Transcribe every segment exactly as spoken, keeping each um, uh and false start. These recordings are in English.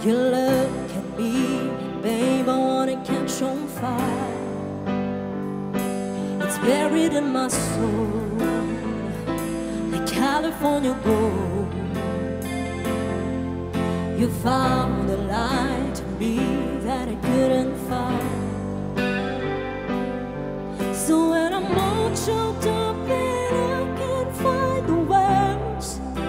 You look at me, babe, I wanna catch on fire. It's buried in my soul, like California gold. You found a light to me that I couldn't find. So when I'm all choked up and I can't find the words,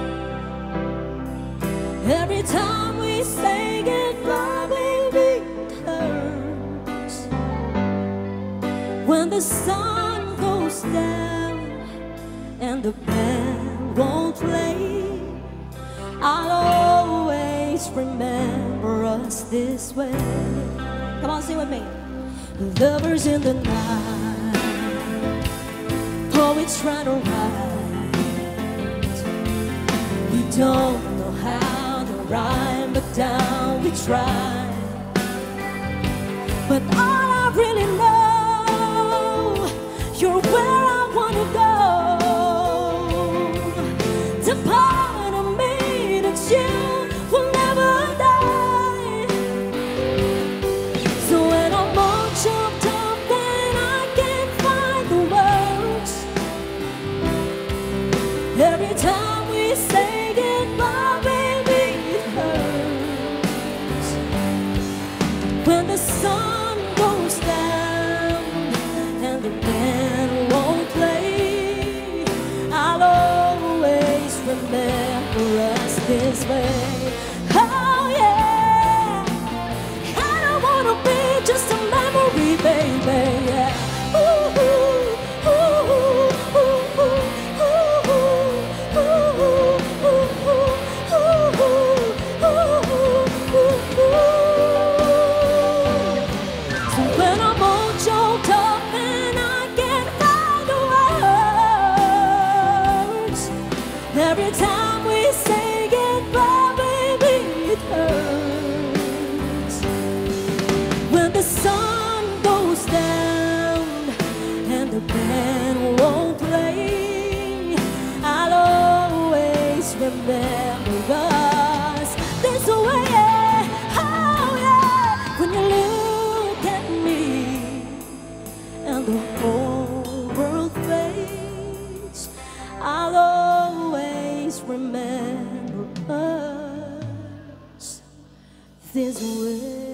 every time we say goodbye, baby, it hurts. When the sun goes down and the band won't play, I'll always remember us this way. Come on, sing with me. Lovers in the night, poets trying to write. We don't know how to rhyme, but down we try. But all I really know, you're where I wanna go. The part of me that's you will never die. So when I'm all choked up and I can't find the words, every time we say goodbye, baby, it hurts. When the sun goes down and the band won't play, I'll always remember us this way. Oh yeah, I don't wanna be just a memory, baby. Yeah. Ooh, ooh, ooh, ooh, ooh, ooh, ooh, ooh, ooh, ooh, ooh, ooh. So when I'm all choked up and I can't find the words, every time we say goodbye, baby, it hurts. When the sun goes down and the band won't play, I'll always remember us this way. Oh yeah, when you look at me and the whole world fades, I'll always remember us this way.